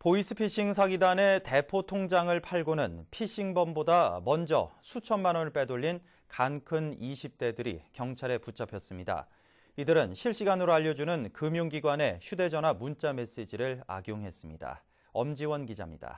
보이스피싱 사기단의 대포 통장을 팔고는 피싱범보다 먼저 수천만 원을 빼돌린 간큰 20대들이 경찰에 붙잡혔습니다. 이들은 실시간으로 알려주는 금융기관의 휴대전화 문자 메시지를 악용했습니다. 엄지원 기자입니다.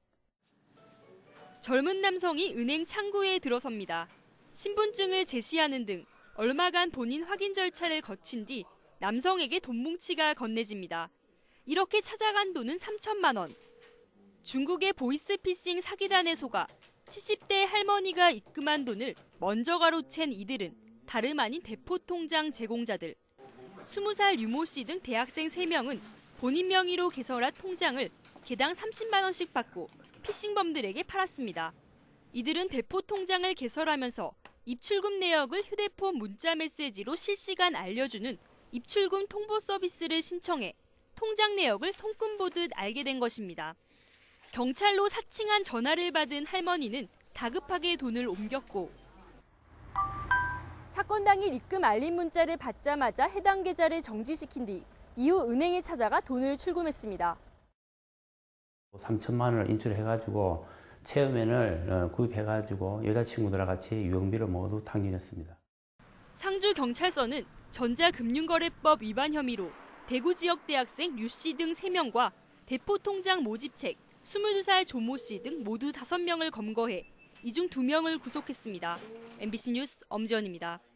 젊은 남성이 은행 창구에 들어섭니다. 신분증을 제시하는 등 얼마간 본인 확인 절차를 거친 뒤 남성에게 돈 뭉치가 건네집니다. 이렇게 찾아간 돈은 3천만 원. 중국의 보이스피싱 사기단에 속아 70대 할머니가 입금한 돈을 먼저 가로챈 이들은 다름 아닌 대포 통장 제공자들. 20살 유모 씨 등 대학생 3명은 본인 명의로 개설한 통장을 개당 30만 원씩 받고 피싱범들에게 팔았습니다. 이들은 대포 통장을 개설하면서 입출금 내역을 휴대폰 문자 메시지로 실시간 알려주는 입출금 통보 서비스를 신청해 통장 내역을 손금 보듯 알게 된 것입니다. 경찰로 사칭한 전화를 받은 할머니는 다급하게 돈을 옮겼고 사건 당일 입금 알림 문자를 받자마자 해당 계좌를 정지시킨 뒤 이후 은행에 찾아가 돈을 출금했습니다. 3천만 원을 인출해가지고 체험엔을 구입해가지고 여자친구들과 같이 유흥비를 모두 탕진했습니다. 상주경찰서는 전자금융거래법 위반 혐의로 대구 지역 대학생 유 씨 등 3명과 대포 통장 모집책 22살 조모 씨 등 모두 5명을 검거해 이 중 2명을 구속했습니다. MBC 뉴스 엄지원입니다.